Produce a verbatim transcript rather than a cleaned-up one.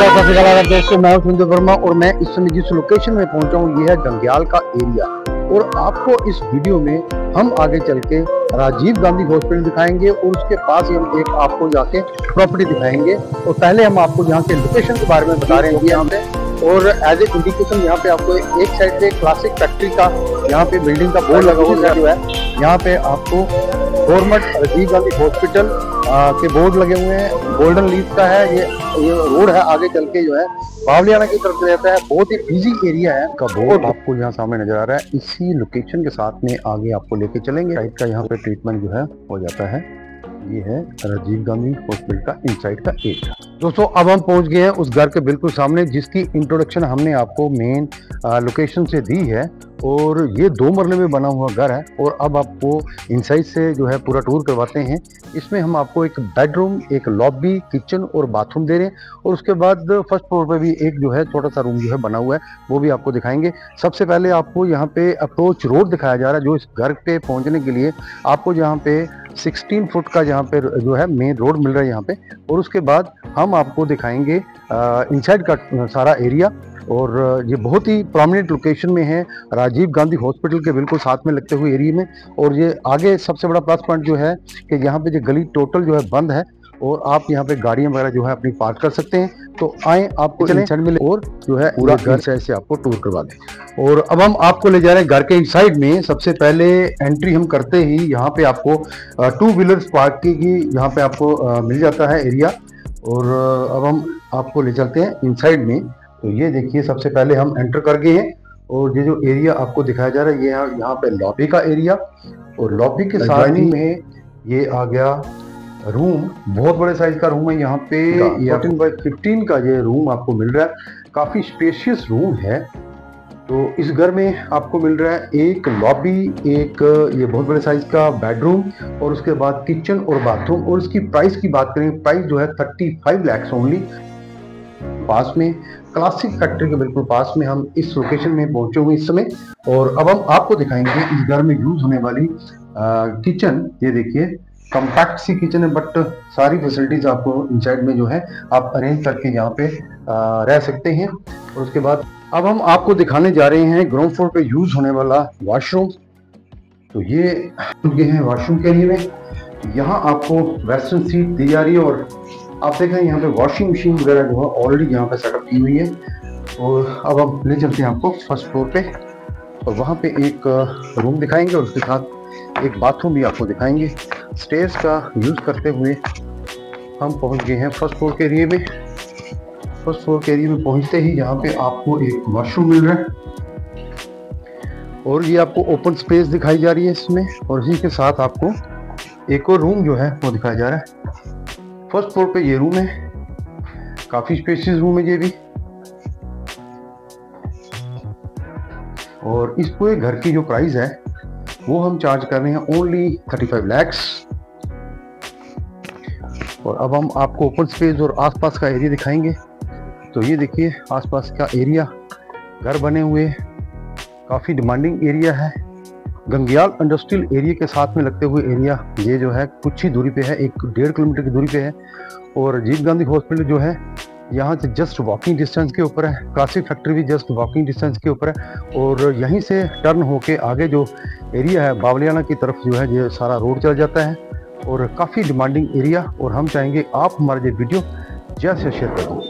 नमस्कार, सत श्री अकाल दोस्तों, मैं हूं सुंदर वर्मा और मैं इस समय जिस लोकेशन में पहुंचा हूं ये है गंग्याल का एरिया। और आपको इस वीडियो में हम आगे चल के राजीव गांधी हॉस्पिटल दिखाएंगे और उसके पास ही हम एक आपको जाके प्रॉपर्टी दिखाएंगे। और पहले हम आपको यहाँ के लोकेशन के बारे में बता रहे हैं यहाँ पे, और एज ए इंडिकेशन यहाँ पे आपको एक साइड पे क्लासिक फैक्ट्री का यहाँ पे बिल्डिंग का बोर्ड लगा हुआ है। जो है यहाँ पे आपको गवर्नमेंट राजीव गांधी हॉस्पिटल के बोर्ड लगे हुए हैं। गोल्डन लीफ का है ये ये रोड है, आगे चल के जो है बावलियाना की तरफ रहता है। बहुत ही बिजी एरिया है का बोर्ड आपको यहाँ सामने नजर आ रहा है। इसी लोकेशन के साथ में आगे आपको लेके चलेंगे। साइड का यहाँ पे ट्रीटमेंट जो है हो जाता है। ये है राजीव गांधी हॉस्पिटल का इनसाइड का एरिया। दोस्तों अब हम पहुंच गए हैं उस घर के बिल्कुल सामने जिसकी इंट्रोडक्शन हमने आपको मेन लोकेशन से दी है। और ये दो मरले में बना हुआ घर है। और अब आपको इनसाइड से जो है पूरा टूर करवाते हैं। इसमें हम आपको एक बेडरूम, एक लॉबी, किचन और बाथरूम दे रहे हैं। और उसके बाद फर्स्ट फ्लोर पे भी एक जो है छोटा सा रूम जो है बना हुआ है, वो भी आपको दिखाएंगे। सबसे पहले आपको यहाँ पे अप्रोच रोड दिखाया जा रहा है, जो इस घर पे पहुँचने के लिए आपको यहाँ पे सोलह फुट का जहाँ पे जो है मेन रोड मिल रहा है यहाँ पे। और उसके बाद हम आपको दिखाएंगे इनसाइड का सारा एरिया। और ये बहुत ही प्रोमिनेंट लोकेशन में है, राजीव गांधी हॉस्पिटल के बिल्कुल साथ में लगते हुए एरिया में। और ये आगे सबसे बड़ा प्लस पॉइंट जो है कि यहाँ पे जो गली टोटल जो है बंद है और आप यहाँ पे गाड़ियाँ वगैरह जो है अपनी पार्क कर सकते हैं। तो आए आपको इनसाइड में और जो है पूरा घर से ऐसे आपको टूर करवा दें। और अब हम आपको ले जा रहे हैं घर के इनसाइड में। सबसे पहले एंट्री हम करते ही यहाँ पे आपको टू व्हीलर्स पार्किंग की यहाँ पे आपको आ, मिल जाता है एरिया। और अब हम आपको ले चलते हैं इनसाइड में। तो ये देखिए सबसे पहले हम एंटर कर गए हैं और ये जो एरिया आपको दिखाया जा रहा है ये यहाँ पे लॉबी का एरिया। और लॉबी के साथ ही में ये आ गया रूम, बहुत बड़े साइज का रूम है यहाँ पे। फोर्टीन बाई फिफ्टीन का ये रूम आपको मिल रहा है, काफी स्पेशियस रूम है। तो इस घर में आपको मिल रहा है एक लॉबी, एक ये बहुत बड़े साइज का बेडरूम और उसके बाद किचन और बाथरूम। और इसकी प्राइस की बात करें, प्राइस जो है थर्टी फाइव लैक्स ओनली। पास में क्लासिक फैक्ट्री के बिल्कुल पास में हम इस लोकेशन में पहुंचे हुए इस समय। और अब हम आपको दिखाएंगे इस घर में यूज होने वाली आ, किचन। ये देखिए कॉम्पैक्ट सी किचन है, बट सारी फैसिलिटीज आपको इनसाइड में जो है आप अरेंज करके यहाँ पे आ, रह सकते हैं। और उसके बाद अब हम आपको दिखाने जा रहे हैं ग्राउंड फ्लोर पे यूज होने वाला वॉशरूम। तो ये ये है वॉशरूम के लिए में, यहाँ आपको वेस्टर्न सीट दी जा रही है। और आप देख रहे हैं यहाँ पे वॉशिंग मशीन वगैरह जो है ऑलरेडी यहाँ पे सेटअप की हुई है। और अब हम ले चलते हैं आपको फर्स्ट फ्लोर पे और वहाँ पे एक रूम दिखाएंगे और उसके साथ एक बाथरूम भी आपको दिखाएंगे। स्टेयर्स का यूज करते हुए हम पहुँच गए हैं फर्स्ट फ्लोर के एरिया में। फर्स्ट फ्लोर के एरिया में पहुँचते ही यहाँ पे आपको एक वॉशरूम मिल रहा है और ये आपको ओपन स्पेस दिखाई जा रही है इसमें। और इसी के साथ आपको एक और रूम जो है वो दिखाया जा रहा है। फर्स्ट फ्लोर पे ये रूम है, काफी स्पेशियस रूम है ये भी। और इस पूरे घर की जो प्राइस है वो हम चार्ज कर रहे हैं ओनली थर्टी फाइव लैक्स। और अब हम आपको ओपन स्पेस और आसपास का एरिया दिखाएंगे। तो ये देखिए आसपास का एरिया, घर बने हुए, काफी डिमांडिंग एरिया है। गंग्याल इंडस्ट्रियल एरिया के साथ में लगते हुए एरिया ये जो है कुछ ही दूरी पे है, एक डेढ़ किलोमीटर की दूरी पे है। और राजीव गांधी हॉस्पिटल जो है यहाँ से जस्ट वॉकिंग डिस्टेंस के ऊपर है। क्लासिक फैक्ट्री भी जस्ट वॉकिंग डिस्टेंस के ऊपर है। और यहीं से टर्न होके आगे जो एरिया है बावलियाना की तरफ जो है ये सारा रोड चल जाता है। और काफ़ी डिमांडिंग एरिया। और हम चाहेंगे आप हमारा ये वीडियो ज़्यादा से शेयर कर दें।